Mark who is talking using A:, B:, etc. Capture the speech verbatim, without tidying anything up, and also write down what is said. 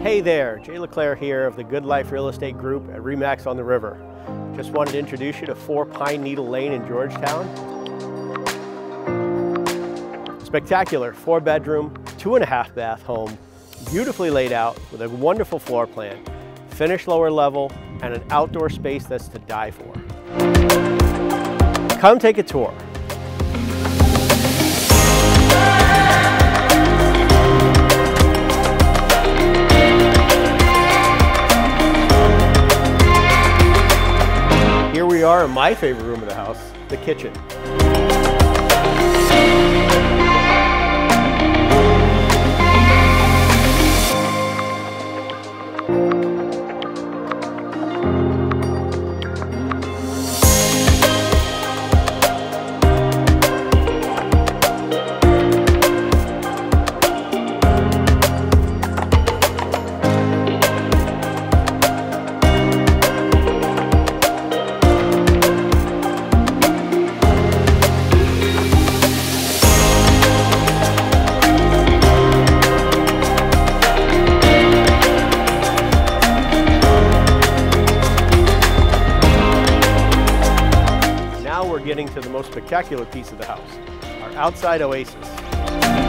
A: Hey there, Jay LeClaire here of the Good Life Real Estate Group at RE/MAX on the River. Just wanted to introduce you to four Pine Needle Lane in Georgetown. Spectacular four bedroom, two and a half bath home, beautifully laid out with a wonderful floor plan, finished lower level, and an outdoor space that's to die for. Come take a tour. Here we are in my favorite room of the house, the kitchen. Now we're getting to the most spectacular piece of the house, our outside oasis.